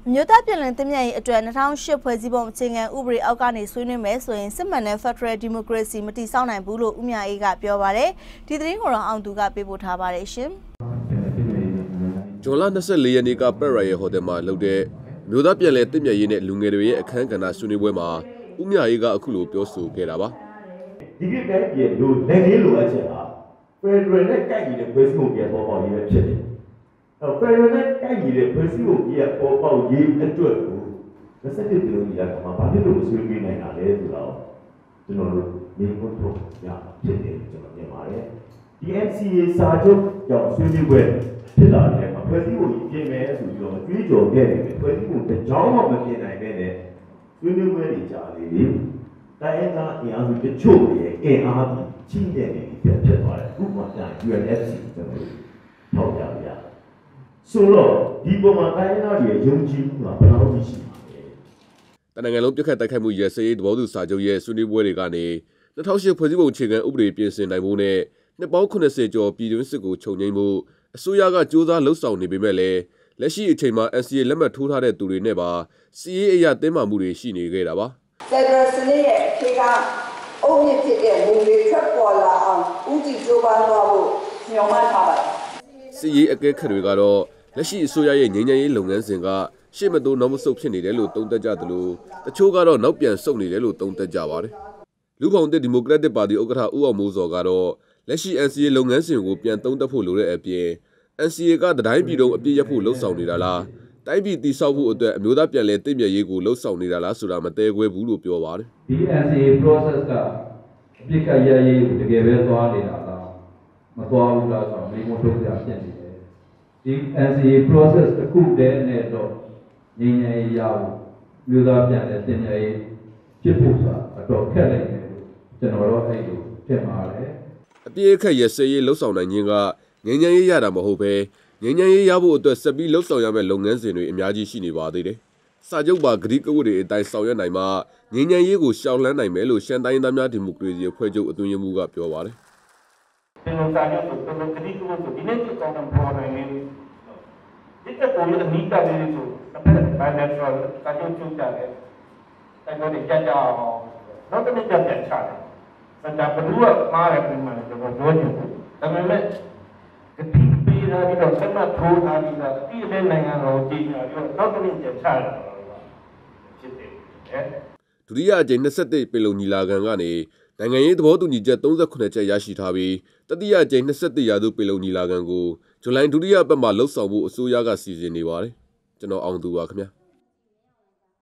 မြို့သားပြည်လည်တင်မြတ်ရေးအတွက်2008ဖွဲ့စည်းပုံအခြေခံဥပဒေအောက်ကနေဆွေးနွေးမယ်ဆိုရင်စစ်မှန်တဲ့ Federal Democracy မတည်ဆောက်နိုင်ဘူးလို့ဦးမြအေးကပြောပါတယ်ဒီသတင်းကိုတော့အောင်သူကပေးပို့ထားပါတယ်ရှင်ဇွန်လ24ရက်နေ့ကပက်ရိုင်ရဲ့ဟိုတယ်မှာလုပ်တဲ့မြို့သားပြည်လည်တင်မြတ်ရေးနဲ့လူငယ်တွေရဲ့အခမ်းကဏ္ဍဆွေးနွေးပွဲမှာဦးမြအေးကအခုလိုပြောဆိုခဲ့တာပါဒီကိစ္စရဲ့လူလက်လေးလိုအပ်ချက်ဟာ Federal နဲ့ကိုက်ညီတဲ့ဖွဲ့စည်းပုံပြန်ပေါ်ပေါက်ရေးပဲဖြစ်တယ်Federal နဲ့ကိုက်ညီတဲ့ဖွဲ့စည်းပုံပြန်ပေါ်ပေါက်ရေးအတွက်ကို27ပြည်လုံးကြီးကဘာဖြစ်လို့မဆွေးနွေးနိုင်တာလဲဆိုတော့ကျွန်တော်တို့မြေခွန်းထုတ်ရဖြစ်တယ်ကျွန်တော်မြင်ပါတယ်ဒီ NCA စာချုပ်ကြောင့်ဆွေးနွေးပွဲဖြစ်လာတယ်ဖွဲ့စည်းပုံကြီးပြင်မယ်ဆိုပြီးတော့ကြွေးကြော်ခဲ့တယ်ဖွဲ့စည်းပုံတစ်ကြောင်းမှမပြင်နိုင်တဲ့ဆွေးနွေးပွဲတွေကြာလေတိုင်းရင်းသားအင်အားစုတချို့ရဲ့အင်အားကြီးကြီးတဲ့နေပြီးဖြစ်သွားတယ်ဥပမာပြန် UNFC ကျွန်တော်တို့ထောက်ပြရဆိုတော့ဒီပုံမှာတိုင်းရင်းသားတွေယုံကြည်မှုကဘယ်လောက်ရှိမှာလဲတနင်္ဂနွေလုံးပြခတ်တိုက်ခိုက်မှုရဲစရေးသဘောတူစာချုပ်ရဲ့ဆွေးနွေးပွဲတွေကနေ2008ဖွဲ့စည်းပုံအခြေခံဥပဒေပြင်ဆင်နိုင်ဖို့နဲ့နှစ်ပေါင်း80ကျော်ပြည်တွင်းစစ်ကိုခြုံငိမ့်မှုအစိုးရကစ조사လှုပ်ဆောင်နေပေမဲ့လည်းလက်ရှိအချိန်မှာ NCA လက်မှတ်ထိုးထားတဲ့သူတွေနဲ့ပါစီရေးအရာတင်းမာမှုတွေရှိနေခဲ့တာပါဖက်ဒရယ်စနစ်ရဲ့အခြေခံအုတ်မြစ်ဖြစ်တဲ့လူတွေထွက်ပေါ်လာအောင်ဦးတည်ကြိုးပမ်းသွားဖို့ညွှန်မှတ်ထားပါတယ်စီရေးအကဲခတ်တွေကတော့လက်ရှိအစိုးရရဲ့ငြိမ်းချမ်းရေးလုပ်ငန်းစဉ်ကရှေ့မတိုးနောက်မဆုတ်ဖြစ်နေတယ်လို့သုံးသပ်ကြသလိုတချို့ကတော့နောက်ပြန်ဆုတ်နေတယ်လို့သုံးသပ်ကြပါတယ်လူ့ဘောင်သစ်ဒီမိုကရက်တစ်ပါတီဥက္ကဋ္ဌဦးအောင်မိုးစောကတော့လက်ရှိ NCA လုပ်ငန်းစဉ်ကိုပြန်သုံးသပ်ဖို့လိုတဲ့အပြင် NCA ကတိုင်းပြည်လုံးအပြည့်ရဖို့လှုံ့ဆော်နေတာလားတိုင်းပြည်တည်ဆောက်ဖို့အတွက်အမျိုးသားပြန်လည်တည်မြဲရေးကိုလှုံ့ဆော်နေတာလားဆိုတာမသေးခွဲဘူးလို့ပြောပါတယ်ဒီ NCA process ကအပြစ်ကရရေးကိုတကယ်ပဲသွားနေတာလားမသွားဘူးလားဆိုတော့မိမတို့ပြဖြစ်နေတယ်ဒီ NCA process တစ်ခုတည်းနဲ့တော့ငြိမ်းချမ်းရေးရဖို့မျိုးသားပြန်တဲ့တင်မြဲရေးဖြစ်ဖို့ဆိုတာအတော်ခက်လိုက်တယ်လို့ကျွန်တော်တို့အဲ့လိုထင်ပါတယ်အပြည့်အခက်ရစရေးလှုပ်ဆောင်နိုင်ခြင်းကငြိမ်းချမ်းရေးရတာမဟုတ်ပဲငြိမ်းချမ်းရေးရဖို့အတွက်ဆက်ပြီးလှုပ်ဆောင်ရမယ့်လုပ်ငန်းစဉ်တွေအများကြီးရှိနေပါသေးတယ်စာချုပ်ပါဂရိကဝတ်တွေအတိုင်းဆောင်ရွက်နိုင်မှငြိမ်းချမ်းရေးကိုရှောင်လန်းနိုင်မယ်လို့ရှမ်းတိုင်းသားများဒီမိုကရေစီအဖွဲ့ချုပ်အတွင်းရေးမှူးကပြောပါတယ်ကျွန်တော်စာချုပ်ဆိုကျွန်တော်ဂရိကဝတ်ဆိုဒီနေ့ချက်ကောင်းတဲ့ပေါ်နိုင်နေဒီကပေါ်လို့အမိကလေးဆိုတစ်ဖက် bilateral စာချုပ်ချုပ်ကြတယ်အဲ့တော့ကြကြအောင်နောက်တစ်နေ့ကြပြန်ချတယ်ဒါဘလူးကမှားတယ်ပြင်မှာကျွန်တော်ပြောချင်တယ်ဒါပေမဲ့ဒီပေးထားပြီးတော့ဆက်မှတ်ထိုးထားပြီးတော့အတိအကျနိုင်ငံတော်ကြီးညာပြီးတော့နောက်တစ်နေ့ပြန်ချရတယ်ဖြစ်တယ်ဒုတိယအကြိမ်21ပင်လုံညီလာခံကနေနိုင်ငံရေးသဘောတူညီချက်38ချက်ရရှိထားပြီးတတိယအကြိမ်21ရာစုပင်လုံညီလာခံကိုဇူလိုင်ဒုတိယပတ်မှာလှုပ်ဆောင်ဖို့အစိုးရကစီစဉ်နေပါတယ်ကျွန်တော်အောင်သူပါခင်ဗျာ